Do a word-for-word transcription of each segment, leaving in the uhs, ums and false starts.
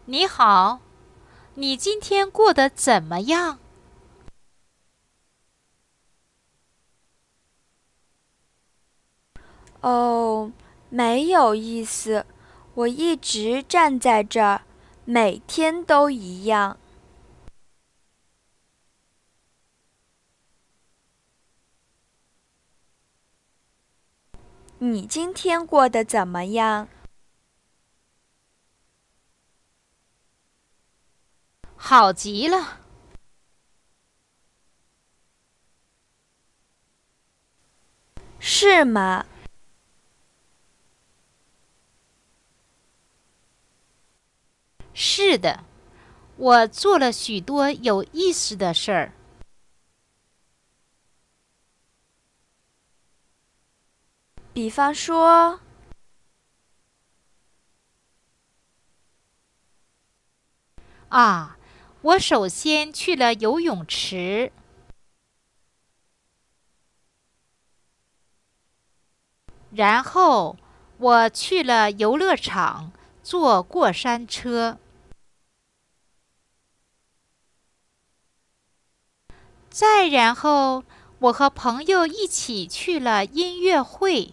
你好，你今天过得怎么样？ 哦，没有意思，我一直站在这儿，每天都一样。你今天过得怎么样？ 好极了。 是吗？ 是的，我做了许多有意思的事儿。 比方说， 啊，我首先去了游泳池，然后我去了游乐场坐过山车，再然后我和朋友一起去了音乐会。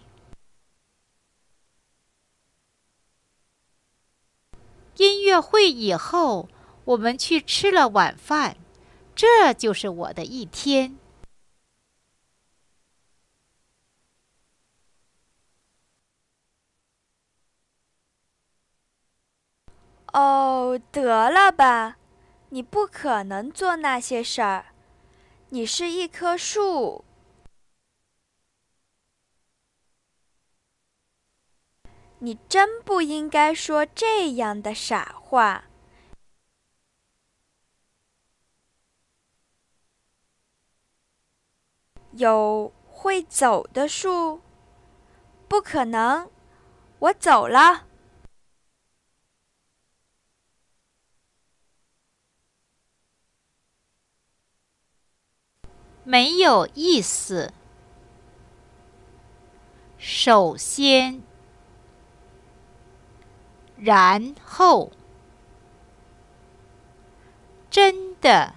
音乐会以后，我们去吃了晚饭，这就是我的一天。 哦，得了吧，你不可能做那些事儿。你是一棵树，你真不应该说这样的傻话。有会走的树？不可能，我走了。 没有意思。首先，然后，真的，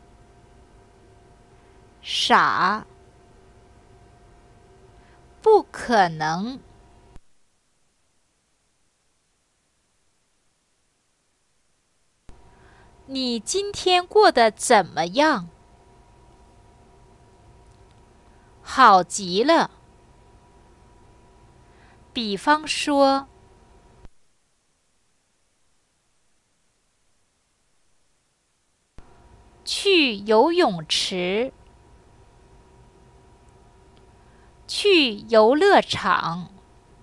傻，不可能。你今天过得怎么样？好极了。比方说，去游泳池，去游乐场，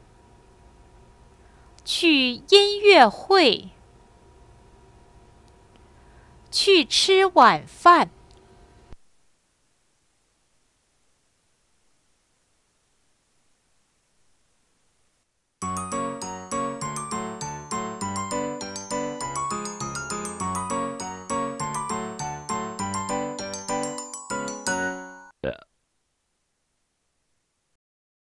去音乐会，去吃晚饭。